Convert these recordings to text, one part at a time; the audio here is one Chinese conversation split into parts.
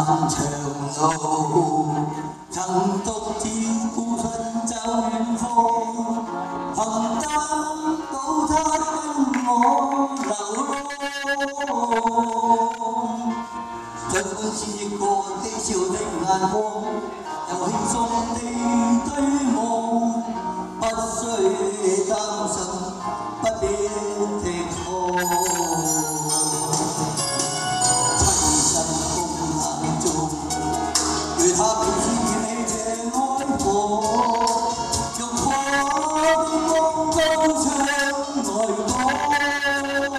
長路，曾獨自孤身走遠方，憑得到他跟我流浪。儘管試過悲笑的眼光，又輕鬆地對望，不需擔心，不必停放。 對他表示你這愛火，用花的光高唱愛歌，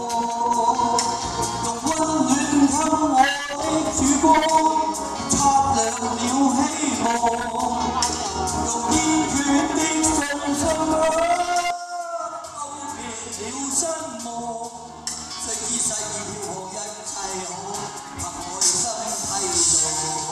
用溫暖給我的曙光，擦亮了希望，用堅決的信心勾撇了失望，雖知世與和一切好，憑愛心替代。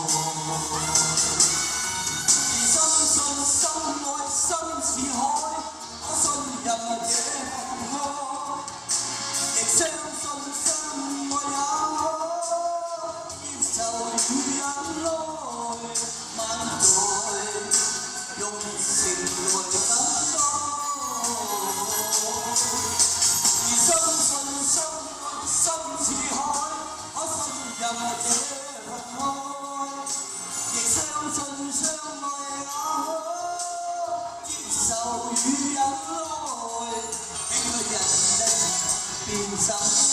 心愛心似海，可信任這份愛，亦相信相愛也可接受與忍耐，萬載用熱誠來等待。而相信相愛心似海，可信任這份愛，亦相信相愛也可。 受與忍耐，輕率人的變心。